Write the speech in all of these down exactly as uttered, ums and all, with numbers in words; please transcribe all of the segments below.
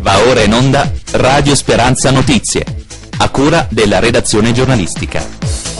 Va ora in onda Radio Speranza Notizie, a cura della redazione giornalistica.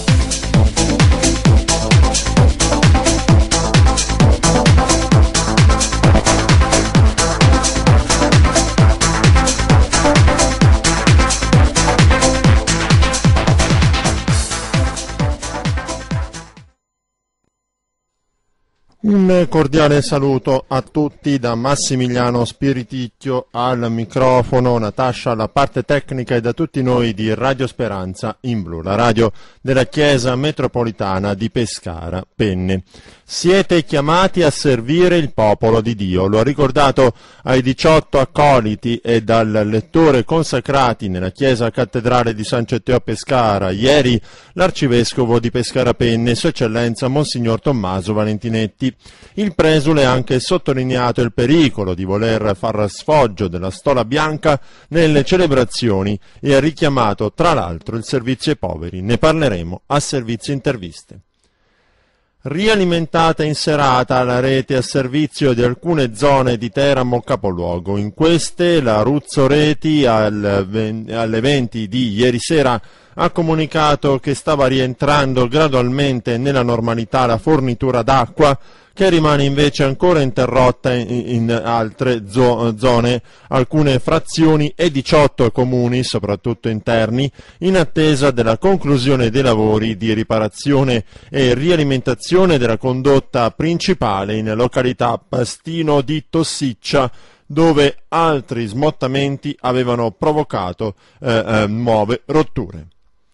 Un cordiale saluto a tutti da Massimiliano Spiriticchio al microfono, Natascia alla parte tecnica e da tutti noi di Radio Speranza in Blu, la radio della Chiesa Metropolitana di Pescara Penne. Siete chiamati a servire il popolo di Dio, lo ha ricordato ai diciotto accoliti e dal lettore consacrati nella Chiesa Cattedrale di San Cetteo a Pescara ieri l'arcivescovo di Pescara Penne, Sua Eccellenza Monsignor Tommaso Valentinetti. Il presule ha anche sottolineato il pericolo di voler far sfoggio della stola bianca nelle celebrazioni e ha richiamato tra l'altro il servizio ai poveri. Ne parleremo a servizio interviste. Rialimentata in serata la rete a servizio di alcune zone di Teramo capoluogo. In queste la Ruzzo Reti al, alle venti di ieri sera ha comunicato che stava rientrando gradualmente nella normalità la fornitura d'acqua, che rimane invece ancora interrotta in, in altre zo- zone, alcune frazioni e diciotto comuni, soprattutto interni, in attesa della conclusione dei lavori di riparazione e rialimentazione della condotta principale in località Pastino di Tossiccia, dove altri smottamenti avevano provocato eh, eh, nuove rotture.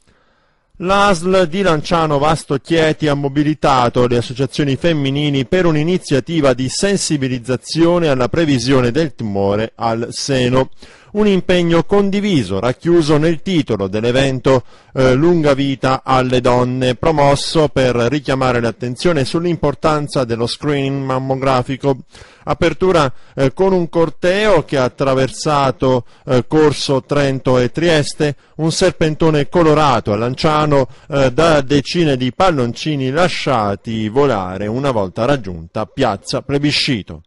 L'A S L di Lanciano Vasto Chieti ha mobilitato le associazioni femminili per un'iniziativa di sensibilizzazione alla previsione del tumore al seno. Un impegno condiviso, racchiuso nel titolo dell'evento eh, Lunga Vita alle Donne, promosso per richiamare l'attenzione sull'importanza dello screening mammografico. Apertura eh, con un corteo che ha attraversato eh, Corso Trento e Trieste, un serpentone colorato a Lanciano eh, da decine di palloncini lasciati volare una volta raggiunta Piazza Plebiscito.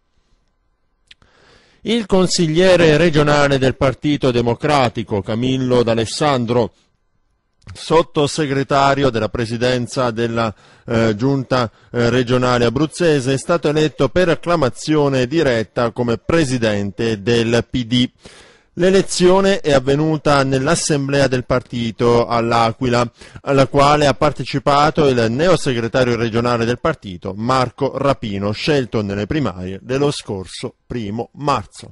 Il consigliere regionale del Partito Democratico Camillo D'Alessandro, sottosegretario della presidenza della eh, giunta eh, regionale abruzzese, è stato eletto per acclamazione diretta come presidente del P D. L'elezione è avvenuta nell'assemblea del partito all'Aquila, alla quale ha partecipato il neosegretario regionale del partito Marco Rapino, scelto nelle primarie dello scorso primo marzo.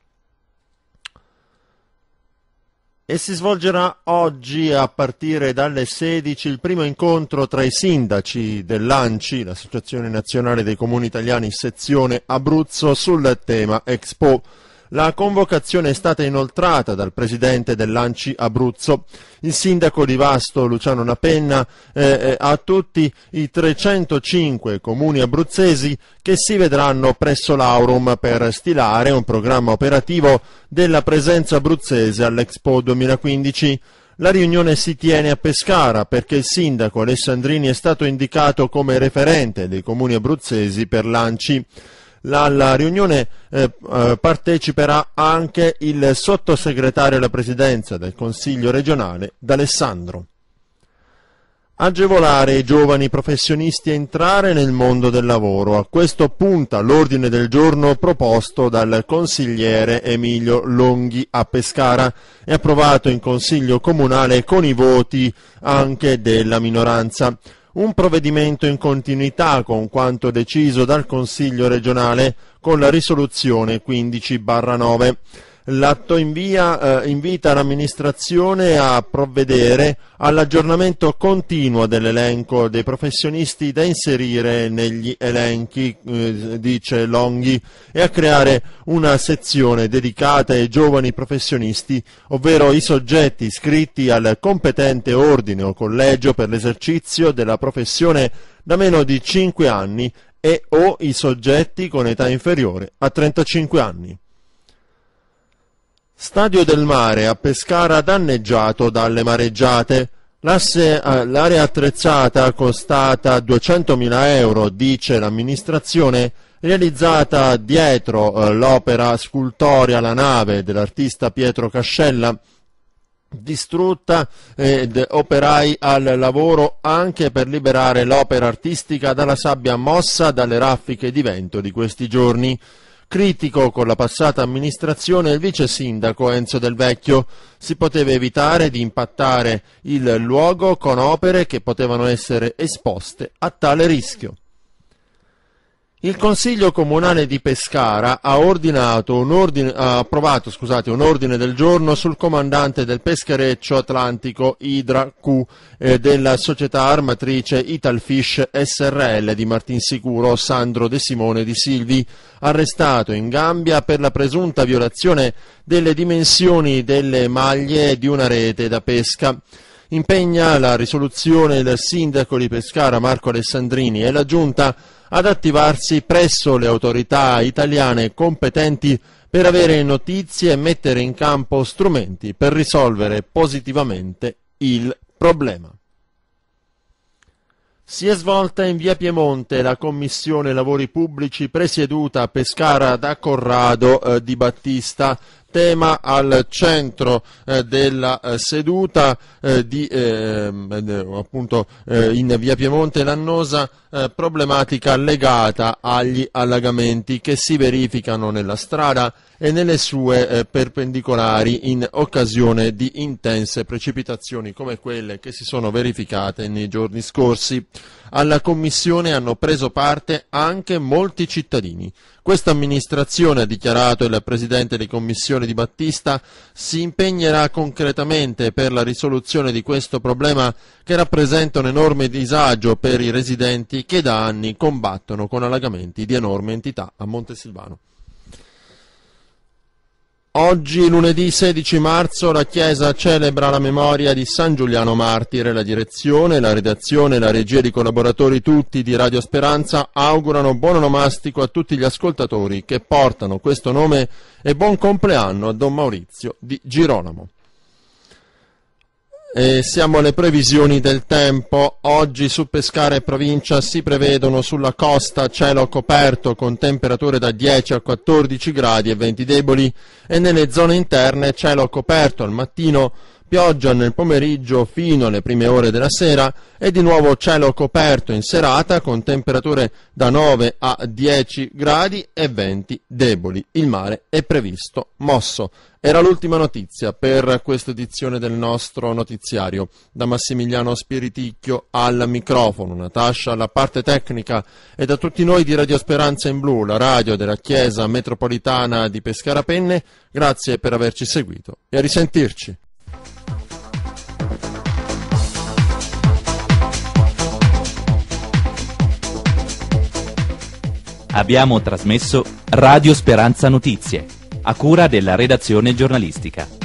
E si svolgerà oggi a partire dalle sedici il primo incontro tra i sindaci dell'A N C I, l'Associazione Nazionale dei Comuni Italiani, sezione Abruzzo, sul tema Expo. La convocazione è stata inoltrata dal presidente dell'A N C I Abruzzo, il sindaco di Vasto Luciano Napenna, eh, a tutti i trecentocinque comuni abruzzesi che si vedranno presso l'Aurum per stilare un programma operativo della presenza abruzzese all'Expo duemilaquindici. La riunione si tiene a Pescara perché il sindaco Alessandrini è stato indicato come referente dei comuni abruzzesi per l'A N C I. Alla riunione eh, eh, parteciperà anche il sottosegretario alla presidenza del Consiglio regionale D'Alessandro. Agevolare i giovani professionisti a entrare nel mondo del lavoro. A questo punta l'ordine del giorno proposto dal consigliere Emilio Longhi a Pescara e approvato in Consiglio Comunale con i voti anche della minoranza. Un provvedimento in continuità con quanto deciso dal Consiglio regionale con la risoluzione quindici barra nove. L'atto invia, eh, invita l'amministrazione a provvedere all'aggiornamento continuo dell'elenco dei professionisti da inserire negli elenchi, eh, dice Longhi, e a creare una sezione dedicata ai giovani professionisti, ovvero i soggetti iscritti al competente ordine o collegio per l'esercizio della professione da meno di cinque anni e o i soggetti con età inferiore a trentacinque anni. Stadio del Mare a Pescara danneggiato dalle mareggiate. L'area attrezzata costata duecentomila euro, dice l'amministrazione, realizzata dietro eh, l'opera scultorea La nave dell'artista Pietro Cascella, distrutta ed operai al lavoro anche per liberare l'opera artistica dalla sabbia mossa dalle raffiche di vento di questi giorni. Critico con la passata amministrazione il vice sindaco Enzo Del Vecchio. Si poteva evitare di impattare il luogo con opere che potevano essere esposte a tale rischio. Il Consiglio Comunale di Pescara ha, ordinato un ordine, ha approvato scusate, un ordine del giorno sul comandante del peschereccio atlantico Idra Q eh, della società armatrice Italfish S R L di Martinsicuro, Sandro De Simone Di Silvi, arrestato in Gambia per la presunta violazione delle dimensioni delle maglie di una rete da pesca. Impegna la risoluzione del sindaco di Pescara Marco Alessandrini e la giunta ad attivarsi presso le autorità italiane competenti per avere notizie e mettere in campo strumenti per risolvere positivamente il problema. Si è svolta in via Piemonte la Commissione Lavori Pubblici presieduta a Pescara da Corrado eh, Di Battista. Tema al centro eh, della eh, seduta eh, di, eh, appunto eh, in via Piemonte Lannosa, eh, problematica legata agli allagamenti che si verificano nella strada e nelle sue eh, perpendicolari in occasione di intense precipitazioni come quelle che si sono verificate nei giorni scorsi. Alla commissione hanno preso parte anche molti cittadini. Questa amministrazione, ha dichiarato il presidente di commissione Di Battista, si impegnerà concretamente per la risoluzione di questo problema che rappresenta un enorme disagio per i residenti che da anni combattono con allagamenti di enorme entità a Montesilvano. Oggi, lunedì sedici marzo, la Chiesa celebra la memoria di San Giuliano Martire. La direzione, la redazione e la regia di collaboratori tutti di Radio Speranza augurano buon onomastico a tutti gli ascoltatori che portano questo nome e buon compleanno a Don Maurizio di Girolamo. E siamo alle previsioni del tempo. Oggi su Pescara e provincia si prevedono sulla costa cielo coperto con temperature da dieci a quattordici gradi e venti deboli, e nelle zone interne cielo coperto al mattino, pioggia nel pomeriggio fino alle prime ore della sera e di nuovo cielo coperto in serata con temperature da nove a dieci gradi e venti deboli. Il mare è previsto mosso. Era l'ultima notizia per questa edizione del nostro notiziario. Da Massimiliano Spiriticchio al microfono, Natascia alla parte tecnica e da tutti noi di Radio Speranza in Blu, la radio della Chiesa Metropolitana di Pescara Penne, grazie per averci seguito e a risentirci. Abbiamo trasmesso Radio Speranza Notizie, a cura della redazione giornalistica.